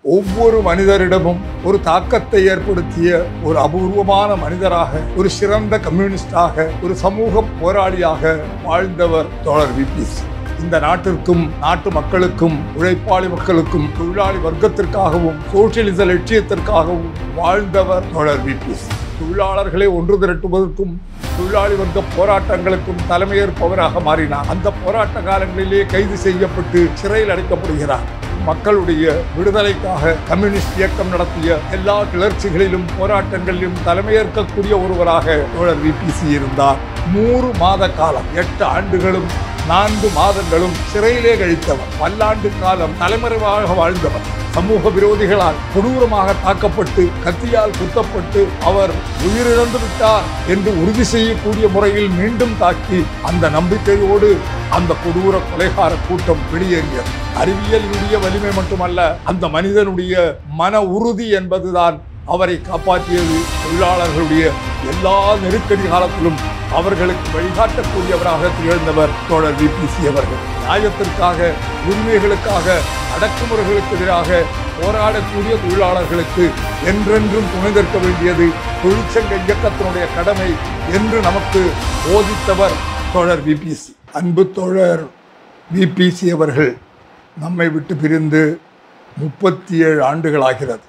ஒவ்வொரு மனிதரிடமும் ஒரு தாக்கத்தை ஏற்படுத்திய ஒரு அபூர்வமான மனிதராக, ஒரு சிறந்த கம்யூனிஸ்டாக, ஒரு சமூக போராளியாக வாழ்ந்தவர் தோழர் விபிசி. இந்த நாட்டிற்கும் நாட்டு மக்களுக்கும் உழைப்பாளி மக்களுக்கும் தொழிலாளி வர்க்கத்திற்காகவும் சோசியலிச லட்சியத்திற்காகவும் வாழ்ந்தவர் தோழர் விபிசி. தொழிலாளர்களை ஒன்று திரட்டுவதற்கும் தொழிலாளி வர்க்க போராட்டங்களுக்கும் தலைமையேற்பவராக மாறினார். அந்த போராட்ட காலங்களிலே கைது செய்யப்பட்டு சிறையில் அடைக்கப்படுகிறார். மக்களுடைய விடுதலைக்காக கம்யூனிஸ்ட் இயக்கம் நடத்திய எல்லா கிளர்ச்சிகளிலும் போராட்டங்களிலும் தலைமையேற்கக்கூடிய ஒருவராக தோழர் விபிசி இருந்தார். 100 மாத காலம், 8 ஆண்டுகளும் 4 மாதங்களும் சிறையிலே கழித்தவர். பல்லாண்டு காலம் தலைமறைவாக வாழ்ந்தவர். சமூக விரோதிகளால் கொடூரமாக தாக்கப்பட்டு கத்தியால் குத்தப்பட்டு அவர் உயிரிழந்து விட்டார் என்று உறுதி செய்யக்கூடிய முறையில் மீண்டும் தாக்கி அந்த நம்பிக்கையோடு அந்த கொடூர கொலைகார கூட்டம் வெளியேறியது. அறிவியலினுடைய வலிமை மட்டுமல்ல, அந்த மனிதனுடைய மன உறுதி என்பதுதான் அவரை காப்பாற்றியது. தொழிலாளர்களுடைய எல்லா நெருக்கடி காலத்திலும் அவர்களுக்கு வழிகாட்டக்கூடியவராக திகழ்ந்தவர் தோழர் விபிசி அவர்கள். நியாயத்திற்காக, உரிமைகளுக்காக, அடக்குமுறைகளுக்கு எதிராக போராடக்கூடிய தொழிலாளர்களுக்கு என்றென்றும் துணை நிற்க வேண்டியது தொழிற்சங்க இயக்கத்தினுடைய கடமை என்று நமக்கு போதித்தவர் தோழர் விபிசி. அன்பு தோழர் விபிசி அவர்கள் நம்மை விட்டு பிரிந்து 37 ஆண்டுகள் ஆகிறது.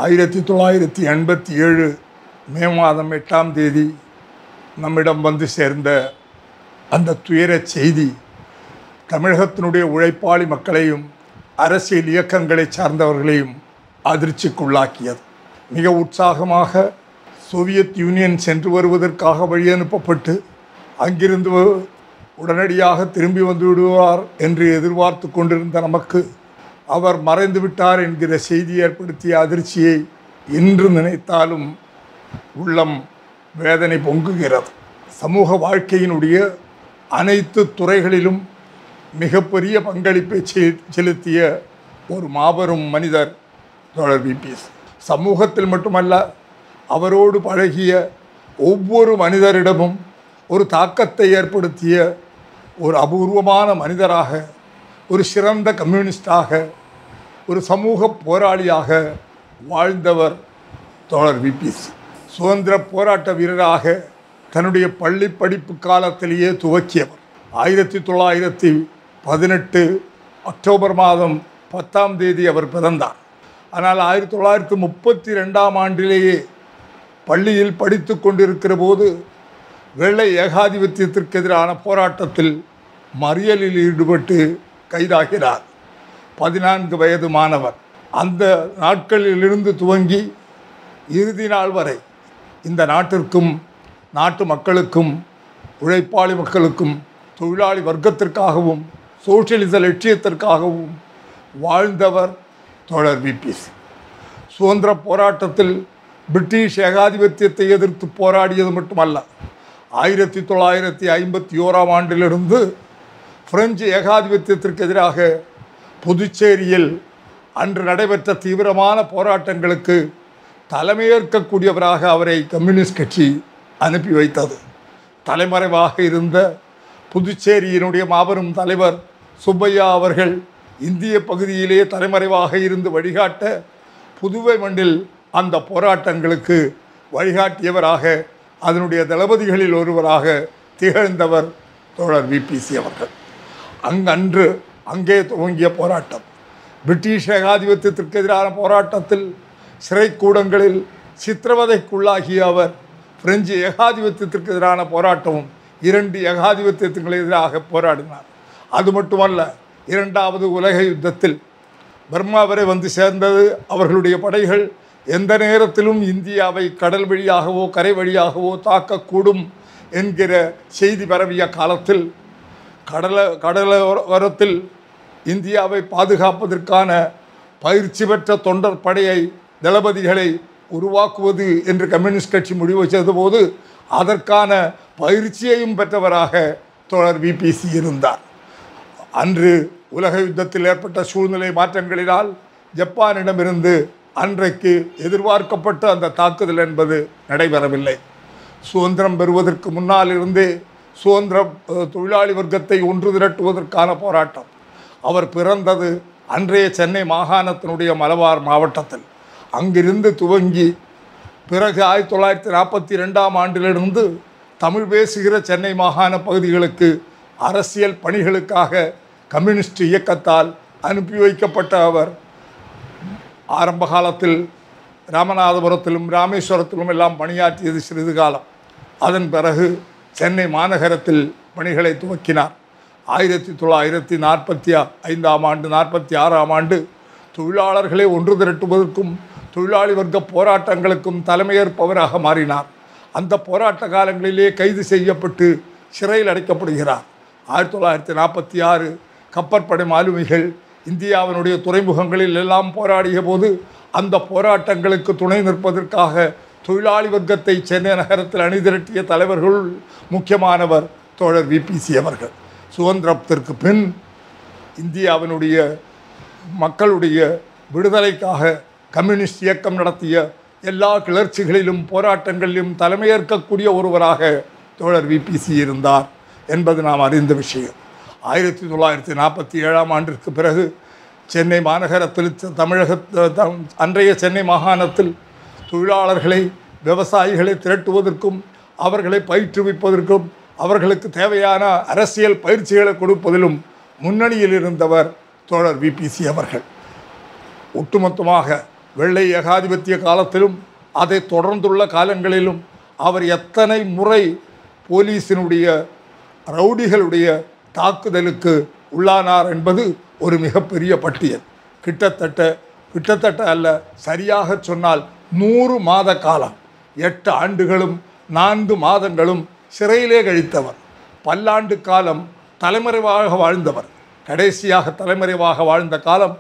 1987 மே மாதம் 8ஆம் தேதி நம்மிடம் வந்து சேர்ந்த அந்த துயர செய்தி தமிழகத்தினுடைய உழைப்பாளி மக்களையும் அரசியல் இயக்கங்களை சார்ந்தவர்களையும் அதிர்ச்சிக்குள்ளாக்கியது. மிக உற்சாகமாக சோவியத் யூனியன் சென்று வருவதற்காக வழி அனுப்பப்பட்டு அங்கிருந்து உடனடியாக திரும்பி வந்து விடுவார் என்று எதிர்பார்த்து கொண்டிருந்த நமக்கு அவர் மறைந்து விட்டார் என்கிற செய்தி ஏற்படுத்திய அதிர்ச்சியை இன்று நினைத்தாலும் உள்ளம் வேதனை பொங்குகிறது. சமூக வாழ்க்கையினுடைய அனைத்து துறைகளிலும் மிகப்பெரிய பங்களிப்பை செலுத்திய ஒரு மாபெரும் மனிதர் தோழர் விபிசி. சமூகத்தில் மட்டுமல்ல, அவரோடு பழகிய ஒவ்வொரு மனிதரிடமும் ஒரு தாக்கத்தை ஏற்படுத்திய ஒரு அபூர்வமான மனிதராக, ஒரு சிறந்த கம்யூனிஸ்டாக, ஒரு சமூக போராளியாக வாழ்ந்தவர் தோழர் விபிசி. சுதந்திர போராட்ட வீரராக தன்னுடைய பள்ளி படிப்பு காலத்திலேயே துவக்கியவர். 1918 அக்டோபர் மாதம் 10ஆம் தேதி அவர் பிறந்தார். ஆனால் 1932ஆம் ஆண்டிலேயே பள்ளியில் படித்து கொண்டிருக்கிற போது வெள்ளை ஏகாதிபத்தியத்திற்கு எதிரான போராட்டத்தில் மறியலில் ஈடுபட்டு கைதாகிறார். 14 வயது மாணவர். அந்த நாட்களிலிருந்து துவங்கி இறுதி நாள் வரை இந்த நாட்டிற்கும் நாட்டு மக்களுக்கும் உழைப்பாளி மக்களுக்கும் தொழிலாளி வர்க்கத்திற்காகவும் சோசியலிச லட்சியத்திற்காகவும் வாழ்ந்தவர் தோழர் விபிசி. சுதந்திர போராட்டத்தில் பிரிட்டிஷ் ஏகாதிபத்தியத்தை எதிர்த்து போராடியது மட்டுமல்ல, 1951ஆம் ஆண்டிலிருந்து பிரெஞ்சு ஏகாதிபத்தியத்திற்கு எதிராக புதுச்சேரியில் அன்று நடைபெற்ற தீவிரமான போராட்டங்களுக்கு தலைமையேற்கக்கூடியவராக அவரை கம்யூனிஸ்ட் கட்சி அனுப்பி வைத்தது. தலைமறைவாக இருந்த புதுச்சேரியினுடைய மாபெரும் தலைவர் சுப்பையா அவர்கள் இந்திய பகுதியிலே தலைமறைவாக இருந்து வழிகாட்ட புதுவை மண்ணில் அந்த போராட்டங்களுக்கு வழிகாட்டியவராக, அதனுடைய தளபதிகளில் ஒருவராக திகழ்ந்தவர் தோழர் விபிசி அவர்கள். அங்கே துவங்கிய போராட்டம் பிரிட்டிஷ் ஏகாதிபத்தியத்திற்கு எதிரான போராட்டத்தில் சிறைக்கூடங்களில் சித்திரவதைக்குள்ளாகிய அவர் பிரெஞ்சு ஏகாதிபத்தியத்திற்கு எதிரான போராட்டமும் 2 ஏகாதிபத்தியத்துக்கு எதிராக போராடினார். அது மட்டுமல்ல, 2வது உலக யுத்தத்தில் பர்மா வரை வந்து சேர்ந்தது அவர்களுடைய படைகள் எந்த நேரத்திலும் இந்தியாவை கடல் வழியாகவோ கரை வழியாகவோ தாக்கக்கூடும் என்கிற செய்தி பரவிய காலத்தில் கடலோரத்தில் இந்தியாவை பாதுகாப்பதற்கான பயிற்சி பெற்ற தொண்டர் படையை தளபதிகளை உருவாக்குவது என்று கம்யூனிஸ்ட் கட்சி முடிவு செய்தபோது அதற்கான பயிற்சியையும் பெற்றவராக தோழர் விபிசி இருந்தார். அன்று உலக யுத்தத்தில் ஏற்பட்ட சூழ்நிலை மாற்றங்களினால் ஜப்பானிடமிருந்து அன்றைக்கு எதிர்பார்க்கப்பட்ட அந்த தாக்குதல் என்பது நடைபெறவில்லை. சுதந்திரம் பெறுவதற்கு முன்னால் இருந்தே சுதந்திர தொழிலாளி வர்க்கத்தை ஒன்று திரட்டுவதற்கான போராட்டம். அவர் பிறந்தது அன்றைய சென்னை மாகாணத்தினுடைய மலபார் மாவட்டத்தில். அங்கிருந்து துவங்கி பிறகு 1942ஆம் ஆண்டிலிருந்து தமிழ் பேசுகிற சென்னை மாகாண பகுதிகளுக்கு அரசியல் பணிகளுக்காக கம்யூனிஸ்ட் இயக்கத்தால் அனுப்பி வைக்கப்பட்ட அவர் ஆரம்ப காலத்தில் ராமநாதபுரத்திலும் ராமேஸ்வரத்திலும் எல்லாம் பணியாற்றியது சிறிது காலம். அதன் பிறகு சென்னை மாநகரத்தில் பணிகளை துவக்கினார். 1945ஆம் ஆண்டு 46ஆம் ஆண்டு தொழிலாளர்களை ஒன்று திரட்டுவதற்கும் தொழிலாளி வர்க்க போராட்டங்களுக்கும் தலைமையேற்பவராக மாறினார். அந்த போராட்ட காலங்களிலே கைது செய்யப்பட்டு சிறையில் அடைக்கப்படுகிறார். 1946 கப்பற்படை மாலுமிகள் இந்தியாவினுடைய துறைமுகங்களில் எல்லாம் போராடிய போது அந்த போராட்டங்களுக்கு துணை நிற்பதற்காக தொழிலாளி வர்க்கத்தை சென்னை நகரத்தில் அணிதிரட்டிய தலைவர்களுள் முக்கியமானவர் தோழர் விபிசி அவர்கள். சுதந்திரத்திற்கு பின் இந்தியாவினுடைய மக்களுடைய விடுதலைக்காக கம்யூனிஸ்ட் இயக்கம் நடத்திய எல்லா கிளர்ச்சிகளிலும் போராட்டங்களிலும் தலைமையேற்கக்கூடிய ஒருவராக தோழர் விபிசி இருந்தார் என்பது நாம் அறிந்த விஷயம். 1947ஆம் ஆண்டிற்கு பிறகு சென்னை மாநகரத்தில் அன்றைய சென்னை மாகாணத்தில் தொழிலாளர்களை விவசாயிகளை திரட்டுவதற்கும் அவர்களை பயிற்றுவிப்பதற்கும் அவர்களுக்கு தேவையான அரசியல் பயிற்சிகளை கொடுப்பதிலும் முன்னணியில் இருந்தவர் தோழர் விபிசி அவர்கள். ஒட்டுமொத்தமாக வெள்ளை ஏகாதிபத்திய காலத்திலும் அதை தொடர்ந்துள்ள காலங்களிலும் அவர் எத்தனை முறை போலீஸினுடைய ரவுடிகளுடைய தாக்குதலுக்கு உள்ளானார் என்பது ஒரு மிகப்பெரிய பட்டியல். கிட்டத்தட்ட அல்ல, சரியாக சொன்னால் 100 மாத காலம் 8 ஆண்டுகளும் 4 மாதங்களும் சிறையிலே கழித்தவர். பல்லாண்டு காலம் தலைமறைவாக வாழ்ந்தவர். கடைசியாக தலைமறைவாக வாழ்ந்த காலம்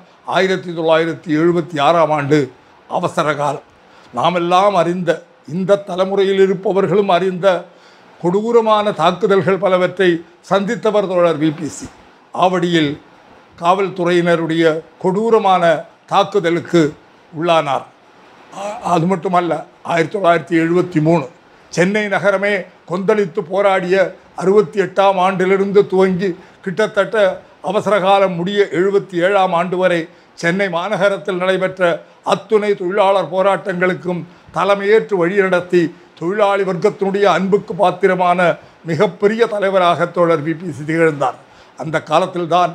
1976ஆம் ஆண்டு அவசர காலம். நாமெல்லாம் அறிந்த, இந்த தலைமுறையில் இருப்பவர்களும் அறிந்த கொடூரமான தாக்குதல்கள் பலவற்றை சந்தித்தவர் தோழர் விபிசி. ஆவடியில் காவல்துறையினருடைய கொடூரமான தாக்குதலுக்கு உள்ளானார். அது மட்டுமல்ல, 1973 சென்னை நகரமே கொந்தளித்து போராடிய 68ஆம் ஆண்டிலிருந்து துவங்கி கிட்டத்தட்ட அவசரகாலம் முடிய 77ஆம் ஆண்டு வரை சென்னை மாநகரத்தில் நடைபெற்ற அத்துணை தொழிலாளர் போராட்டங்களுக்கும் தலைமையேற்று வழிநடத்தி தொழிலாளி வர்க்கத்தினுடைய அன்புக்கு பாத்திரமான மிகப்பெரிய தலைவராக தோழர் விபிசி திகழ்ந்தார். அந்த காலத்தில்தான்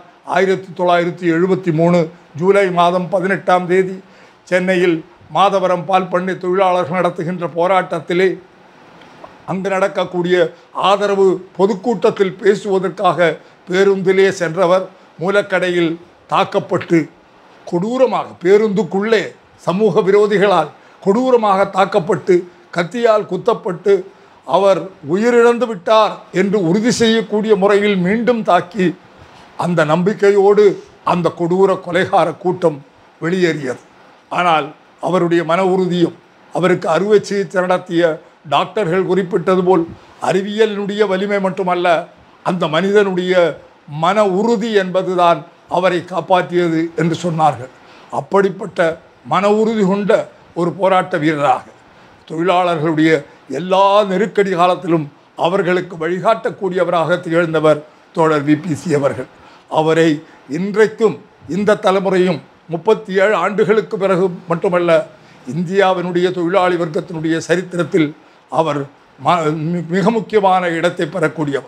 1973 ஜூலை மாதம் 18ஆம் தேதி சென்னையில் மாதவரம் பால் பண்ணை தொழிலாளர்கள் நடத்துகின்ற போராட்டத்திலே அங்கு நடக்கக்கூடிய ஆதரவு பொதுக்கூட்டத்தில் பேசுவதற்காக பேருந்திலே சென்றவர் மூலக்கடையில் தாக்கப்பட்டு கொடூரமாக, பேருந்துக்குள்ளே சமூக விரோதிகளால் கொடூரமாக தாக்கப்பட்டு கத்தியால் குத்தப்பட்டு அவர் உயிரிழந்து விட்டார் என்று உறுதி செய்யக்கூடிய முறையில் மீண்டும் தாக்கி அந்த நம்பிக்கையோடு அந்த கொடூர கொலைகார கூட்டம் வெளியேறியது. ஆனால் அவருடைய மன உறுதியும், அவருக்கு அறுவை சிகிச்சை நடத்திய டாக்டர்கள் குறிப்பிட்டது போல் அறிவியலினுடைய வலிமை மட்டுமல்ல, அந்த மனிதனுடைய மன உறுதி என்பதுதான் அவரை காப்பாற்றியது என்று சொன்னார்கள். அப்படிப்பட்ட மன உறுதி கொண்ட ஒரு போராட்ட வீரராக, தொழிலாளர்களுடைய எல்லா நெருக்கடி காலத்திலும் அவர்களுக்கு வழிகாட்டக்கூடியவராக திகழ்ந்தவர் தோழர் விபிசி அவர்கள். அவரை இன்றைக்கும் இந்த தலைமுறையும் 37 ஆண்டுகளுக்கு பிறகு மட்டுமல்ல, இந்தியாவினுடைய தொழிலாளி வர்க்கத்தினுடைய சரித்திரத்தில் அவர் மிக முக்கியமான இடத்தை பெறக்கூடியவர்.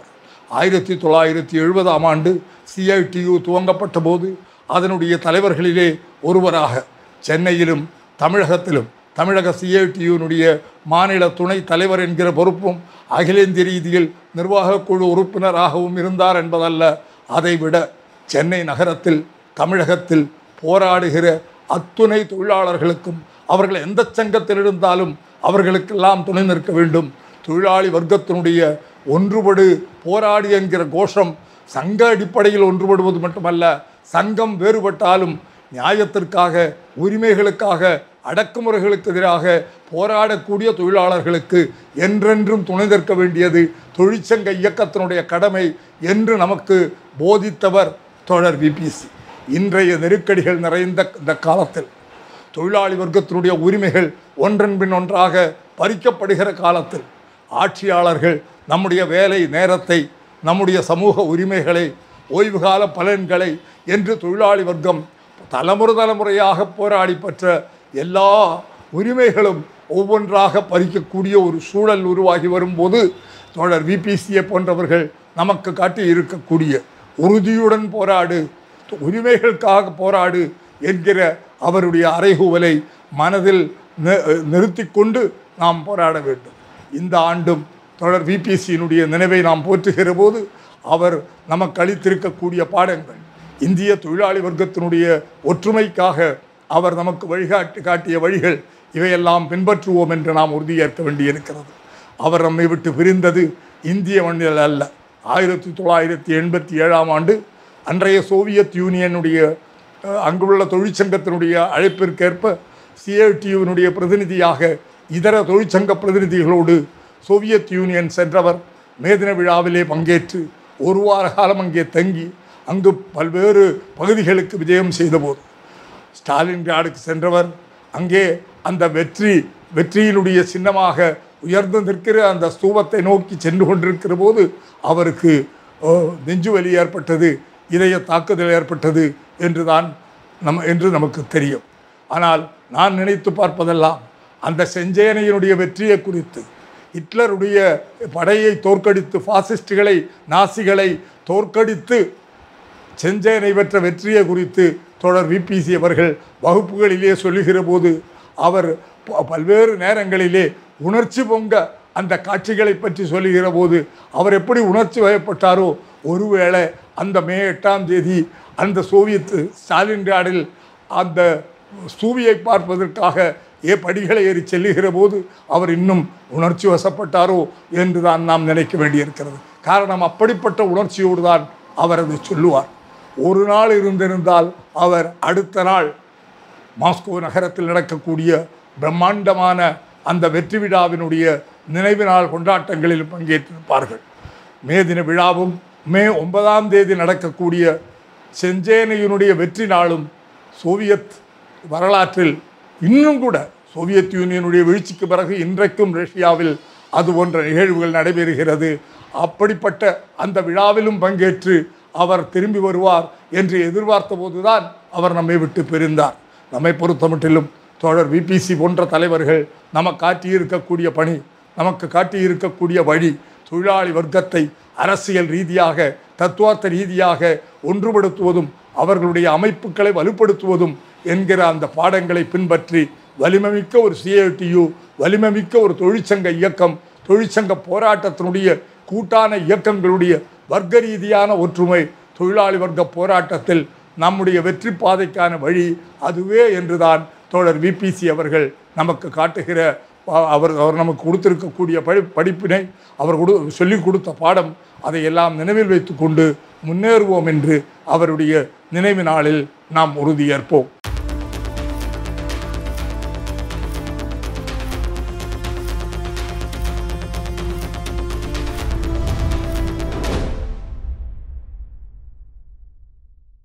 1970ஆம் ஆண்டு CITU துவங்கப்பட்ட போது அதனுடைய தலைவர்களிலே ஒருவராக சென்னையிலும் தமிழகத்திலும் தமிழக CITUனுடைய மாநில துணை தலைவர் என்கிற பொறுப்பும் அகில இந்திய ரீதியில் நிர்வாக குழு உறுப்பினராகவும் இருந்தார் என்பதல்ல, அதைவிட சென்னை நகரத்தில் தமிழகத்தில் போராடுகிற அத்துணை தொழிலாளர்களுக்கும் அவர்கள் எந்த சங்கத்தில் இருந்தாலும் அவர்களுக்கெல்லாம் துணை நிற்க வேண்டும். தொழிலாளி வர்க்கத்தினுடைய ஒன்றுபடு போராடி என்கிற கோஷம் சங்க அடிப்படையில் ஒன்றுபடுவது மட்டுமல்ல, சங்கம் வேறுபட்டாலும் நியாயத்திற்காக, உரிமைகளுக்காக, அடக்குமுறைகளுக்கு எதிராக போராடக்கூடிய தொழிலாளர்களுக்கு என்றென்றும் துணை நிற்க வேண்டியது தொழிற்சங்க இயக்கத்தினுடைய கடமை என்று நமக்கு போதித்தவர் தோழர் விபிசி. இன்றைய நெருக்கடிகள் நிறைந்த இந்த காலத்தில், தொழிலாளி வர்க்கத்தினுடைய உரிமைகள் ஒன்றன் பின் ஒன்றாக பறிக்கப்படுகிற காலத்தில், ஆட்சியாளர்கள் நம்முடைய வேலை நேரத்தை, நம்முடைய சமூக உரிமைகளை, ஓய்வுகால பலன்களை என்று தொழிலாளி வர்க்கம் தலைமுறையாக போராடி பெற்ற எல்லா உரிமைகளும் ஒவ்வொன்றாக பறிக்கக்கூடிய ஒரு சூழல் உருவாகி வரும்போது தோழர் விபிசியை போன்றவர்கள் நமக்கு காட்டி இருக்கக்கூடிய உறுதியுடன் போராடு, உரிமைகளுக்காக போராடு என்கிற அவருடைய அறைகூவலை மனதில் நிறுத்தி கொண்டு நாம் போராட வேண்டும். இந்த ஆண்டும் தோழர் விபிசியினுடைய நினைவை நாம் போற்றுகிற போது அவர் நமக்கு அளித்திருக்கக்கூடிய பாடங்கள், இந்திய தொழிலாளி வர்க்கத்தினுடைய ஒற்றுமைக்காக அவர் நமக்கு காட்டிய வழிகள், இவையெல்லாம் பின்பற்றுவோம் என்று நாம் உறுதியேற்க வேண்டியிருக்கிறது. அவர் நம்மை விட்டு பிரிந்தது இந்திய மண்ணில் அல்ல. 1987ஆம் ஆண்டு அன்றைய சோவியத் யூனியனுடைய அங்குள்ள தொழிற்சங்கத்தினுடைய அழைப்பிற்கேற்ப சிஐடியுவினுடைய பிரதிநிதியாக இதர தொழிற்சங்க பிரதிநிதிகளோடு சோவியத் யூனியன் சென்றவர் மேதின விழாவிலே பங்கேற்று ஒரு வார காலம் அங்கே தங்கி அங்கு பல்வேறு பகுதிகளுக்கு விஜயம் செய்தபோது ஸ்டாலின்கிராடுக்கு சென்றவர் அங்கே அந்த வெற்றியினுடைய சின்னமாக உயர்ந்து நிற்கிற அந்த ஸ்தூபத்தை நோக்கி சென்று கொண்டிருக்கிற போது அவருக்கு நெஞ்சு வலி ஏற்பட்டது, இதய தாக்குதல் ஏற்பட்டது என்று நமக்கு தெரியும். ஆனால் நான் நினைத்து பார்ப்பதெல்லாம் அந்த செஞ்சேனையினுடைய வெற்றியை குறித்து, ஹிட்லருடைய படையை தோற்கடித்து, பாசிஸ்டுகளை நாசிகளை தோற்கடித்து செஞ்சேனை பெற்ற வெற்றியை குறித்து தோழர் விபிசி அவர்கள் வகுப்புகளிலே சொல்லுகிற போது அவர் பல்வேறு நேரங்களிலே உணர்ச்சி பொங்க அந்த காட்சிகளை பற்றி சொல்லுகிற போது அவர் எப்படி உணர்ச்சி வயப்பட்டாரோ, ஒருவேளை அந்த மே 8ஆம் தேதி அந்த சோவியத் ஸ்டாலின்கிராடில் அந்த ஸ்தூபியை பார்ப்பதற்காக படிகளை ஏறி செல்லுகிற போது அவர் இன்னும் உணர்ச்சி வசப்பட்டாரோ என்று தான் நாம் நினைக்க வேண்டியிருக்கிறது. காரணம், அப்படிப்பட்ட உணர்ச்சியோடு தான் அவர் அதை சொல்லுவார். ஒரு நாள் இருந்திருந்தால் அவர் அடுத்த நாள் மாஸ்கோ நகரத்தில் நடக்கக்கூடிய பிரம்மாண்டமான அந்த வெற்றி விழாவினுடைய நினைவு நாள் கொண்டாட்டங்களில் பங்கேற்றிருப்பார்கள். மே தின விழாவும் மே 9ஆம் தேதி நடக்கக்கூடிய செஞ்சேனையினுடைய வெற்றி நாளும் சோவியத் வரலாற்றில் இன்னும் கூட சோவியத் யூனியனுடைய வீழ்ச்சிக்கு பிறகு இன்றைக்கும் ரஷ்யாவில் அது போன்ற நிகழ்வுகள் நடைபெறுகிறது. அப்படிப்பட்ட அந்த விழாவிலும் பங்கேற்று அவர் திரும்பி வருவார் என்று எதிர்பார்த்த போதுதான் அவர் நம்மை விட்டு பிரிந்தார். நம்மை பொறுத்தமட்டிலும் தோழர் விபிசி போன்ற தலைவர்கள் நமக்கு காட்டியிருக்கக்கூடிய பணி, நமக்கு காட்டியிருக்கக்கூடிய வழி, தொழிலாளி வர்க்கத்தை அரசியல் ரீதியாக தத்துவார்த்த ரீதியாக ஒன்றுபடுத்துவதும் அவர்களுடைய அமைப்புகளை வலுப்படுத்துவதும் என்கிற அந்த பாடங்களை பின்பற்றி வலிமைமிக்க ஒரு சிஐடியு, வலிமைமிக்க ஒரு தொழிற்சங்க இயக்கம், தொழிற்சங்க போராட்டத்தினுடைய கூட்டான இயக்கங்களுடைய வர்க்க ரீதியான ஒற்றுமை தொழிலாளி வர்க்க போராட்டத்தில் நம்முடைய வெற்றி பாதைக்கான வழி அதுவே என்றுதான் தோழர் விபிசி அவர்கள் நமக்கு காட்டுகிற அவர் நமக்கு கொடுத்திருக்கக்கூடிய படிப்பினை, அவர் சொல்லிக் கொடுத்த பாடம், அதையெல்லாம் நினைவில் வைத்து கொண்டு முன்னேறுவோம் என்று அவருடைய நினைவு நாளில் நாம் உறுதியேற்போம்.